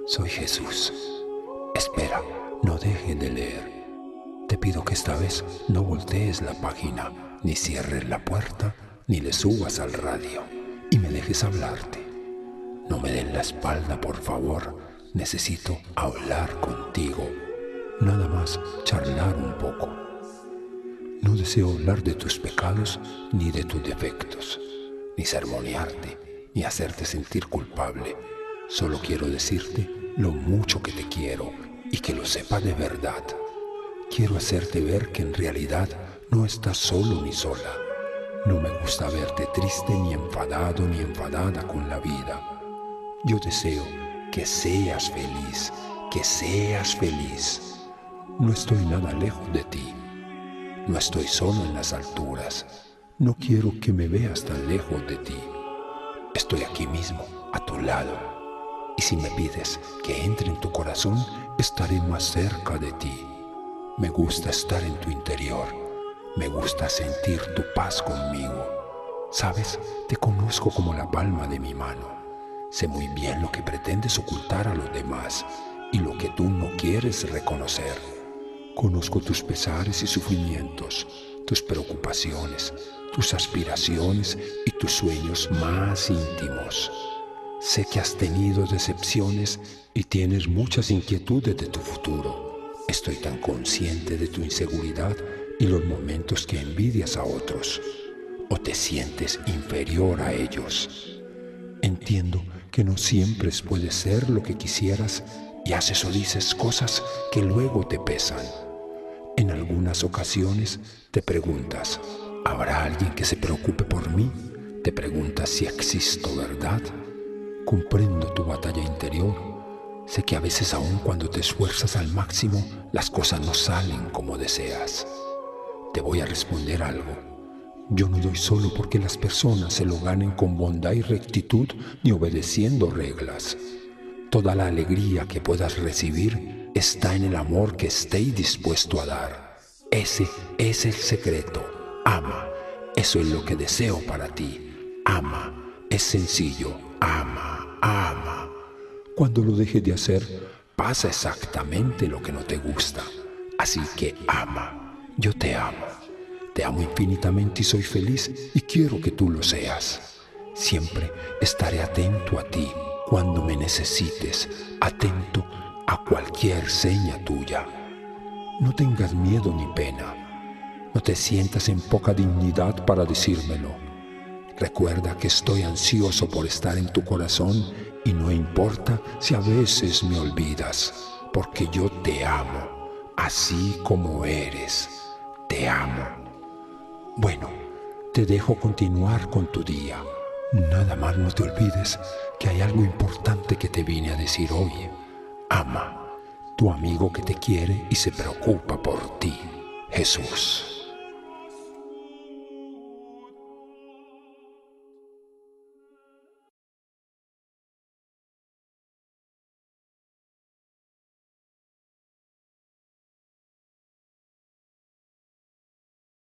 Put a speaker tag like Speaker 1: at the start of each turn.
Speaker 1: Soy Jesús. Espera, no dejes de leer. Te pido que esta vez no voltees la página, ni cierres la puerta, ni le subas al radio, y me dejes hablarte. No me des la espalda, por favor. Necesito hablar contigo. Nada más charlar un poco. No deseo hablar de tus pecados ni de tus defectos, ni sermonearte, ni hacerte sentir culpable. Solo quiero decirte lo mucho que te quiero y que lo sepas de verdad. Quiero hacerte ver que en realidad no estás solo ni sola. No me gusta verte triste ni enfadado ni enfadada con la vida. Yo deseo que seas feliz, que seas feliz. No estoy nada lejos de ti. No estoy solo en las alturas. No quiero que me veas tan lejos de ti. Estoy aquí mismo, a tu lado. Y si me pides que entre en tu corazón, estaré más cerca de ti. Me gusta estar en tu interior. Me gusta sentir tu paz conmigo. ¿Sabes? Te conozco como la palma de mi mano. Sé muy bien lo que pretendes ocultar a los demás y lo que tú no quieres reconocer. Conozco tus pesares y sufrimientos, tus preocupaciones, tus aspiraciones y tus sueños más íntimos. Sé que has tenido decepciones y tienes muchas inquietudes de tu futuro. Estoy tan consciente de tu inseguridad y los momentos que envidias a otros o te sientes inferior a ellos. Entiendo que no siempre puedes ser lo que quisieras y haces o dices cosas que luego te pesan. En algunas ocasiones te preguntas, ¿habrá alguien que se preocupe por mí? Te preguntas si existo, ¿verdad? Comprendo tu batalla interior. Sé que a veces aun cuando te esfuerzas al máximo, las cosas no salen como deseas. Te voy a responder algo. Yo no doy solo porque las personas se lo ganen con bondad y rectitud ni obedeciendo reglas. Toda la alegría que puedas recibir está en el amor que estéis dispuesto a dar. Ese es el secreto. Ama. Eso es lo que deseo para ti. Ama. Es sencillo. Ama. Ama. Cuando lo dejes de hacer, pasa exactamente lo que no te gusta. Así que ama. Yo te amo. Te amo infinitamente y soy feliz y quiero que tú lo seas. Siempre estaré atento a ti cuando me necesites, atento a cualquier seña tuya. No tengas miedo ni pena. No te sientas en poca dignidad para decírmelo. Recuerda que estoy ansioso por estar en tu corazón y no importa si a veces me olvidas, porque yo te amo, así como eres. Te amo. Bueno, te dejo continuar con tu día. Nada más no te olvides que hay algo importante que te vine a decir hoy. Ama, tu amigo que te quiere y se preocupa por ti, Jesús.